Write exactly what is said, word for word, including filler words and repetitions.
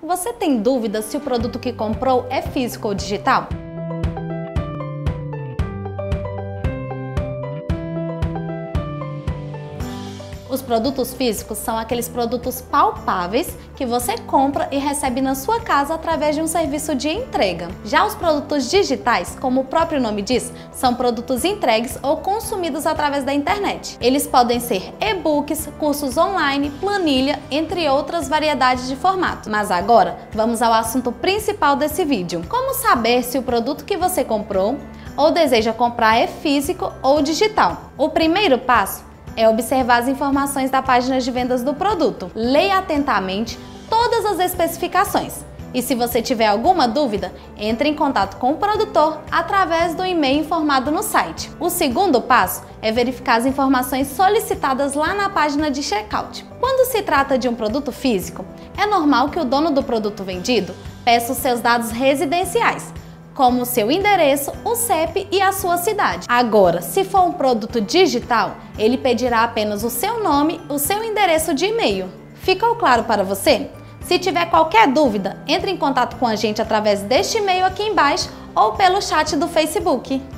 Você tem dúvida se o produto que comprou é físico ou digital? Os produtos físicos são aqueles produtos palpáveis que você compra e recebe na sua casa através de um serviço de entrega. Já os produtos digitais, como o próprio nome diz, são produtos entregues ou consumidos através da internet. Eles podem ser e-books, cursos online, planilha, entre outras variedades de formato. Mas agora, vamos ao assunto principal desse vídeo. Como saber se o produto que você comprou ou deseja comprar é físico ou digital? O primeiro passo é observar as informações da página de vendas do produto. Leia atentamente todas as especificações. E se você tiver alguma dúvida, entre em contato com o produtor através do e-mail informado no site. O segundo passo é verificar as informações solicitadas lá na página de checkout. Quando se trata de um produto físico, é normal que o dono do produto vendido peça os seus dados residenciais, como o seu endereço, o C E P e a sua cidade. Agora, se for um produto digital, ele pedirá apenas o seu nome, o seu endereço de e-mail. Ficou claro para você? Se tiver qualquer dúvida, entre em contato com a gente através deste e-mail aqui embaixo ou pelo chat do Facebook.